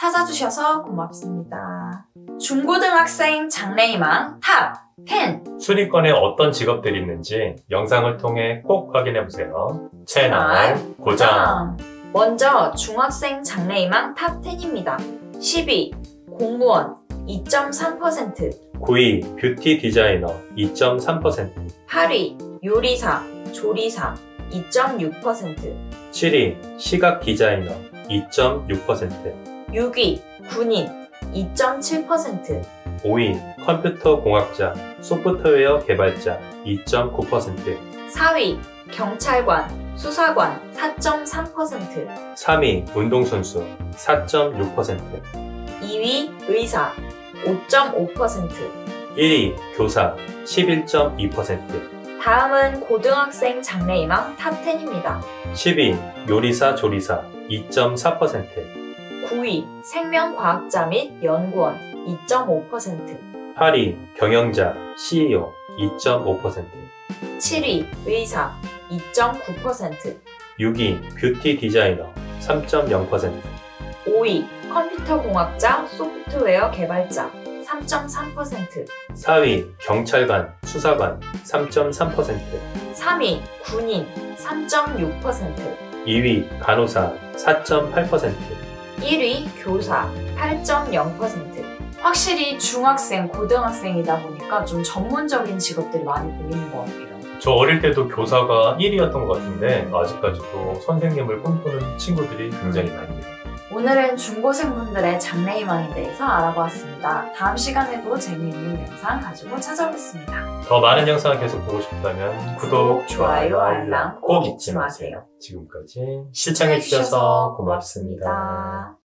찾아주셔서 고맙습니다. 중고등학생 장래희망 탑 10! 순위권에 어떤 직업들이 있는지 영상을 통해 꼭 확인해보세요. 채널 고정! 먼저 중학생 장래희망 탑 10입니다. 10위 공무원 2.3%, 9위 뷰티 디자이너 2.3%, 8위 요리사, 조리사 2.6%, 7위 시각 디자이너 2.6%, 6위 군인 2.7%, 5위 컴퓨터 공학자, 소프트웨어 개발자 2.9%, 4위 경찰관, 수사관 4.3%, 3위 운동선수 4.6%, 2위 의사 5.5%. 1위 교사 11.2%, 다음은 고등학생 장래희망 탑 10입니다. 10위 요리사 조리사 2.4%, 9위 생명과학자 및 연구원 2.5%, 8위 경영자 CEO 2.5%, 7위 의사 2.9%, 6위 뷰티 디자이너 3.0%, 5위 컴퓨터공학자 소프트웨어 개발자 3.3%, 4위 경찰관 수사관 3.3%, 3위 군인 3.6%, 2위 간호사 4.8%, 1위 교사 8.0%. 확실히 중학생, 고등학생이다 보니까 좀 전문적인 직업들이 많이 보이는 것 같아요. 저 어릴 때도 교사가 1위였던 것 같은데 아직까지도 선생님을 꿈꾸는 친구들이 굉장히 많습니다. 오늘은 중고생분들의 장래희망에 대해서 알아보았습니다. 다음 시간에도 재미있는 영상 가지고 찾아오겠습니다. 더 많은 영상을 계속 보고 싶다면 구독, 좋아요, 알람 꼭 잊지 마세요. 지금까지 시청해주셔서 고맙습니다.